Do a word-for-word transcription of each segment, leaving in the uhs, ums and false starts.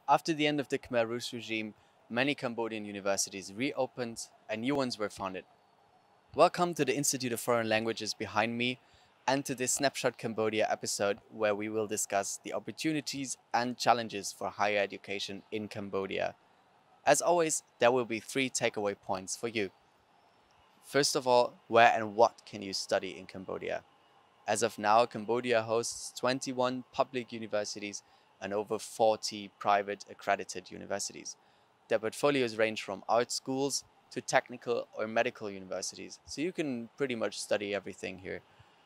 After the end of the Khmer Rouge regime, many Cambodian universities reopened and new ones were founded. Welcome to the Institute of Foreign Languages behind me and to this Snapshot Cambodia episode where we will discuss the opportunities and challenges for higher education in Cambodia. As always, there will be three takeaway points for you. First of all, where and what can you study in Cambodia? As of now, Cambodia hosts twenty-one public universities and over forty private accredited universities. Their portfolios range from art schools to technical or medical universities, so you can pretty much study everything here.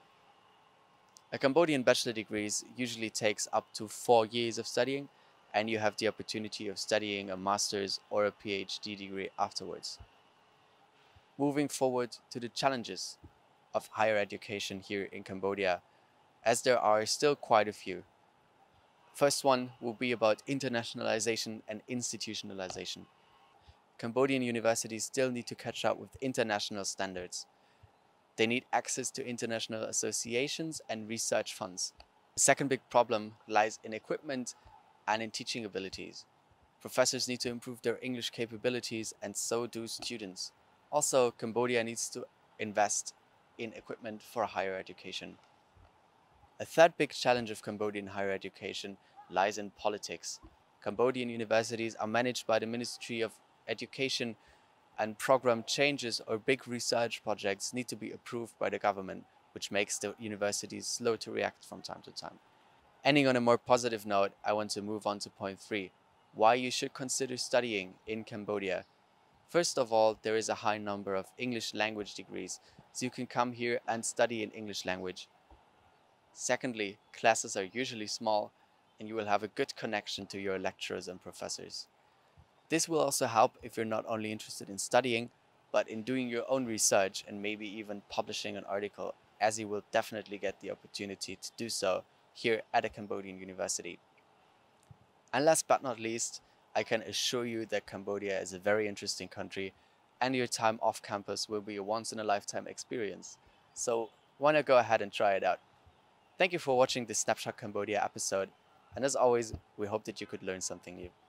A Cambodian bachelor degree usually takes up to four years of studying, and you have the opportunity of studying a master's or a PhD degree afterwards. Moving forward to the challenges of higher education here in Cambodia, as there are still quite a few. First one will be about internationalization and institutionalization. Cambodian universities still need to catch up with international standards. They need access to international associations and research funds. The second big problem lies in equipment and in teaching abilities. Professors need to improve their English capabilities, and so do students. Also, Cambodia needs to invest in equipment for higher education. A third big challenge of Cambodian higher education lies in politics. Cambodian universities are managed by the Ministry of Education, and program changes or big research projects need to be approved by the government, which makes the universities slow to react from time to time. Ending on a more positive note, I want to move on to point three, why you should consider studying in Cambodia. First of all, there is a high number of English language degrees, so you can come here and study in English language. Secondly, classes are usually small and you will have a good connection to your lecturers and professors. This will also help if you're not only interested in studying, but in doing your own research and maybe even publishing an article, as you will definitely get the opportunity to do so here at a Cambodian university. And last but not least, I can assure you that Cambodia is a very interesting country and your time off campus will be a once in a lifetime experience. So why not go ahead and try it out? Thank you for watching this Snapshot Cambodia episode, and as always, we hope that you could learn something new.